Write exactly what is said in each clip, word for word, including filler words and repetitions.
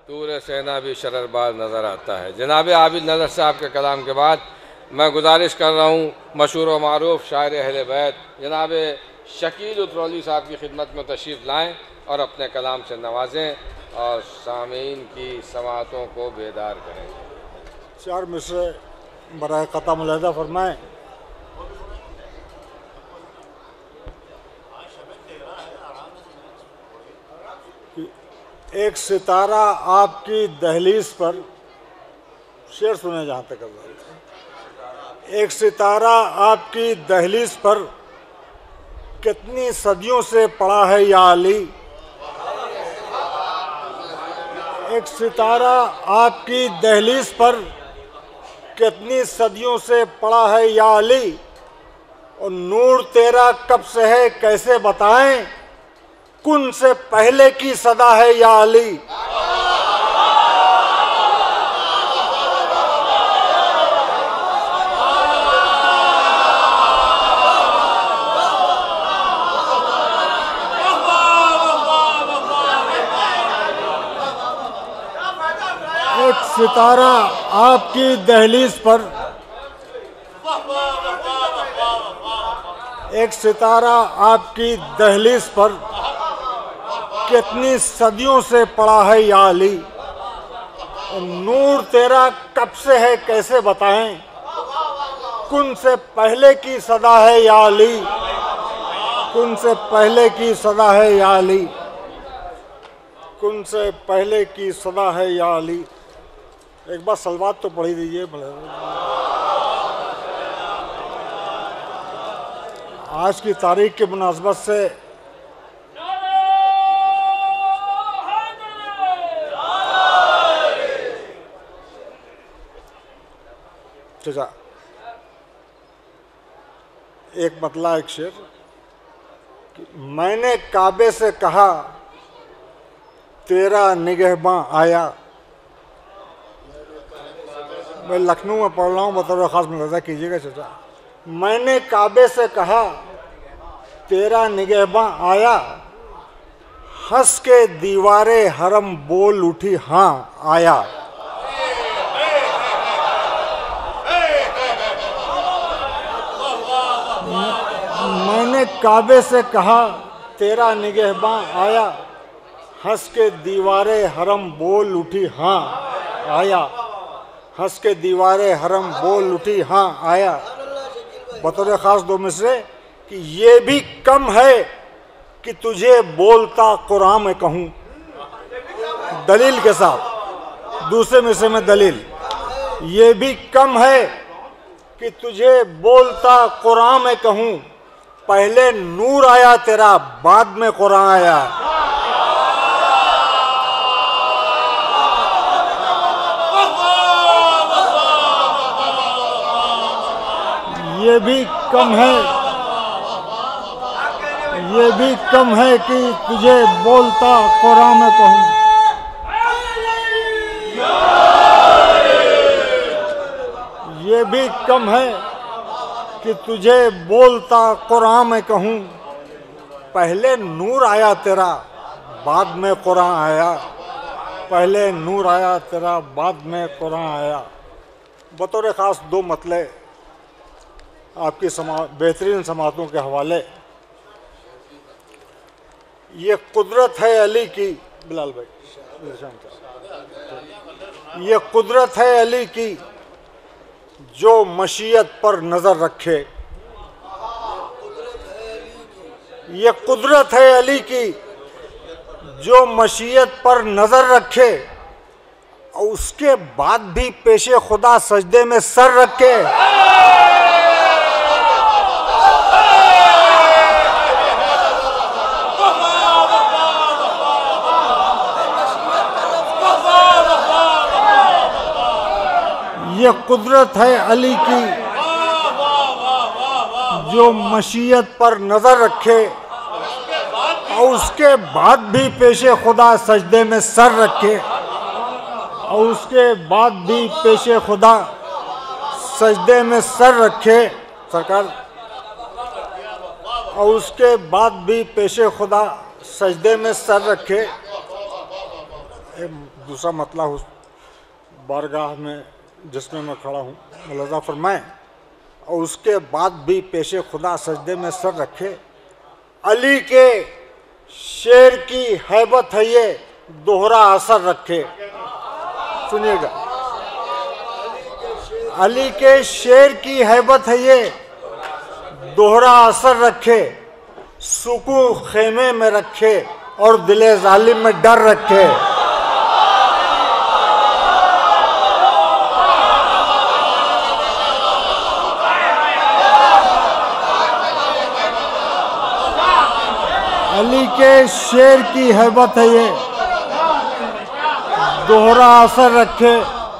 तूर सेना भी शररबाज नज़र आता है। जनाब आबिद नज़र साहब के कलाम के बाद मैं गुजारिश कर रहा हूँ मशहूर व मारूफ शायर अहले बैत जनाब शकील उतरौली साहब की खिदमत में तशरीफ़ लाएँ और अपने कलाम से नवाजें और सामीन की समातों को बेदार करें। चार मिसरे बराए क़ता मुलाहिज़ा फरमाएँ। एक सितारा आपकी दहलीज पर, शेर सुने जहाँ तक अब। एक सितारा आपकी दहलीज पर कितनी सदियों से पड़ा है या अली। एक सितारा आपकी दहलीज पर कितनी सदियों से पड़ा है या अली, और नूर तेरा कब से है कैसे बताएं, कुन से पहले की सदा है या अली। एक सितारा आपकी दहलीज पर, एक सितारा आपकी दहलीज पर कितनी सदियों से पड़ा है या अली, नूर तेरा कब से है कैसे बताएं, कुन से पहले की सदा है या अली, कुन से पहले की सदा है या अली, कुन से पहले की सदा है या अली। एक बार सलवात तो पढ़ी दीजिए। आज की तारीख की मुनासबत से चाचा एक मतला एक शेर कि मैंने काबे से कहा तेरा निगहबां आया। मैं लखनऊ में पढ़ रहा हूँ, बतौर ख़ास मुलाज़ा कीजिएगा चाचा। मैंने काबे से कहा तेरा निगहबां आया, हंस के दीवारे हरम बोल उठी हाँ आया। मैंने काबे से कहा तेरा निगहबां आया, हंस के दीवारे हरम बोल उठी हाँ आया, हंस के दीवारे हरम बोल उठी हाँ आया। बतौर ख़ास दो मिसरे कि ये भी कम है कि तुझे बोलता कुरान में कहूँ, दलील के साथ। दूसरे मिसरे में दलील, ये भी कम है कि तुझे बोलता कुरान में कहूँ, पहले नूर आया तेरा बाद में कुरान आया। ये भी कम है, ये भी कम है कि तुझे बोलता कुरान में कहूँ, ये भी कम है कि तुझे बोलता कुरान में कहूँ, पहले नूर आया तेरा बाद में कुरान आया, पहले नूर आया तेरा बाद में कुरान आया। बतौर ख़ास दो मतले आपकी समा बेहतरीन समातों के हवाले। ये कुदरत है अली की, बिलाल भाई, ये कुदरत है अली की जो मशीयत पर नज़र रखे, ये कुदरत है अली की जो मशीयत पर नज़र रखे, और उसके बाद भी पेशे खुदा सजदे में सर रखे। ये कुदरत है अली की जो मशीयत पर नज़र रखे, और उसके बाद भी पेशे खुदा सजदे में सर रखे, और उसके बाद भी पेशे खुदा सजदे में सर रखे सरकार, और उसके बाद भी पेशे खुदा सजदे में सर रखे। एक दूसरा मतला उस बारगाह में जिसमें मैं खड़ा हूँ मुलाजा फरमाएं, और उसके बाद भी पेशे खुदा सजदे में सर रखे। अली के शेर की हैबत है ये, दोहरा असर रखे। सुनिएगा, अली के शेर की हैबत है ये, दोहरा असर रखे। सुकून खेमे में रखे और दिले जालिम में डर रखे। अली के शेर की हैबत है ये, दोहरा असर रखे।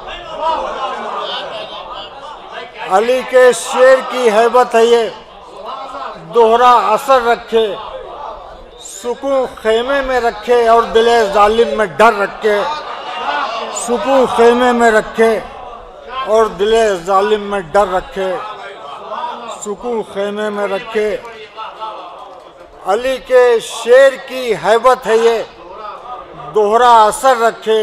अली के शेर की हैबत है ये, दोहरा असर रखे। सुकून खेमे में रखे और दिले जालिम में डर रखे। सुकून खेमे में रखे और दिले जालिम में डर रखे। सुकून खेमे में रखे। अली के शेर की हैबत है ये, दोहरा असर रखे।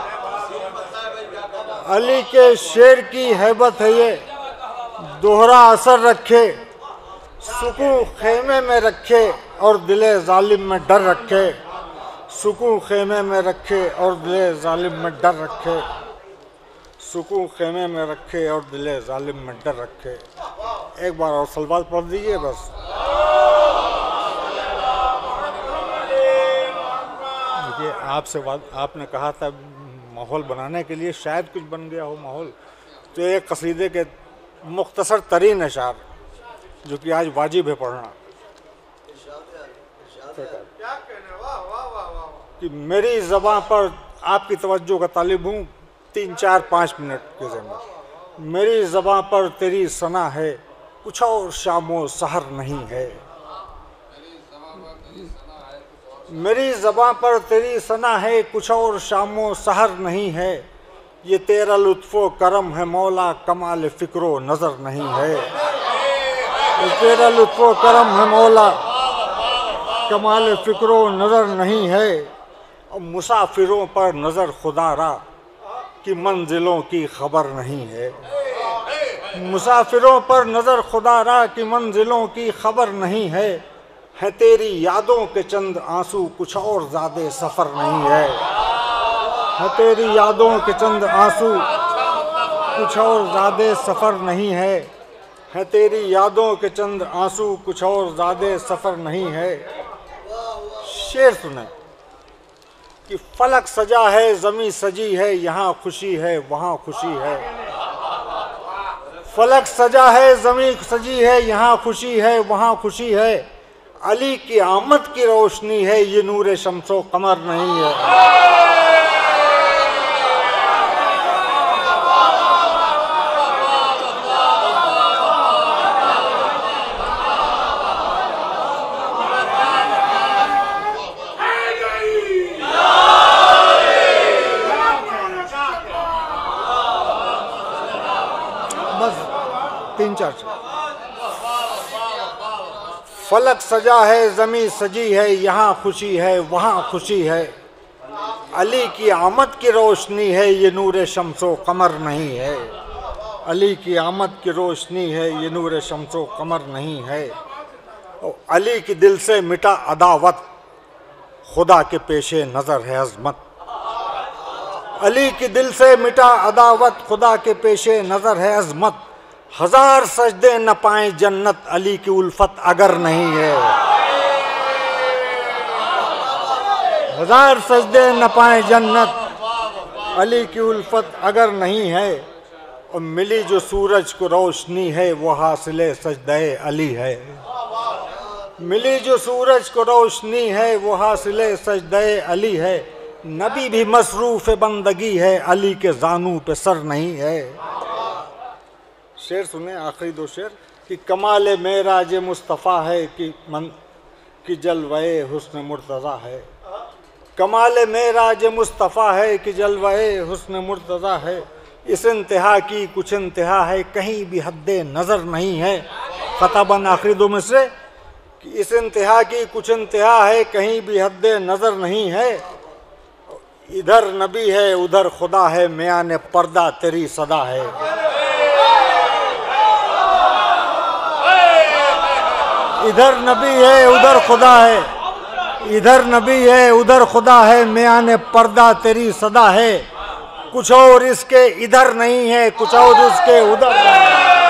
अली के शेर की हैबत है ये, दोहरा असर रखे। सुकून खेमे में रखे और दिले जालिम में डर रखे। सुकून खेमे में रखे और दिले जालिम में डर रखे। सुकून खेमे में रखे और दिले जालिम में डर रखे। एक बार और सलवात पढ़ दीजिए बस। देखिए, आपसे बात आपने कहा था माहौल बनाने के लिए, शायद कुछ बन गया हो माहौल। तो एक कसीदे के मुख्तसर तरीन अशार जो कि आज वाजिब है पढ़ना, कि मेरी ज़बान पर आपकी तवज्जो का तालिब हूँ तीन चार पाँच मिनट के ज़मीन। मेरी ज़बान पर तेरी सना है, कुछ और शामो सहर नहीं है। मेरी ज़बान पर तेरी सना है, कुछ और शामो सहर नहीं है। ये तेरा लुत्फ़ो करम है मौला, कमाल फ़िक्रो नज़र नहीं है। ये तेरा लुत्फ़ो करम है मौला, कमाल फ़िक्रो नज़र नहीं है। और मुसाफिरों पर नज़र खुदारा कि मंजिलों की खबर नहीं है। मुसाफिरों पर नज़र खुदारा कि मंजिलों की खबर नहीं है। है तेरी यादों के चंद आंसू, कुछ और ज़्यादा सफ़र नहीं है। है तेरी यादों के चंद आंसू, कुछ और ज़्यादा सफ़र नहीं है। है तेरी यादों के चंद आंसू, कुछ और ज़्यादा सफ़र नहीं है। शेर सुने कि फलक सजा है, ज़मीं सजी है, यहाँ खुशी है वहाँ खुशी है। फलक सजा है, ज़मीं सजी है, यहाँ खुशी है वहाँ खुशी है। अली की आमद की रोशनी है, ये नूर शम्सो कमर नहीं है। बस तीन चार फलक सजा है, ज़मीं सजी है, यहाँ खुशी है वहाँ खुशी है। अली की आमद की रोशनी है, ये नूर शम्सो कमर नहीं है। अली की आमद की रोशनी है, ये नूर शम्सो कमर नहीं है। और अली की दिल से मिटा अदावत, खुदा के पेशे नज़र है अज़मत। अली की दिल से मिटा अदावत, खुदा के पेशे नज़र है अज़मत। हजार सजदे न पाए जन्नत, अली की उल्फत अगर नहीं है। हजार सजदे न पाए जन्नत, अली की उल्फत अगर नहीं है। और मिली जो सूरज को रोशनी है, वो हासिले सजदे अली है। मिली जो सूरज को रोशनी है, वो हासिले सजदे अली है। नबी भी मसरूफ़ बंदगी है, अली के जानू पे सर नहीं है। शेर सुने, आखिरी दो शेर कि कमाल मेराज मुस्तफ़ा है कि मन कि जलवाए हुस्न मुर्तज़ा है। कमाल मेराज मुस्तफ़ा है कि जलवाए हुस्न मुर्तज़ा है। इस इंतहा की कुछ इंतहा है, कहीं भी हद्दे नज़र नहीं है। ख़ताबन आखिरी दो में से कि इस इंतहा की कुछ इंतहा है, कहीं भी हद्दे नज़र नहीं है। इधर नबी है उधर खुदा है, मियां पर्दा तेरी सदा है। इधर नबी है उधर खुदा है, इधर नबी है उधर खुदा है, मियां पर्दा तेरी सदा है। कुछ और इसके इधर नहीं है, कुछ और उसके उधर नहीं है।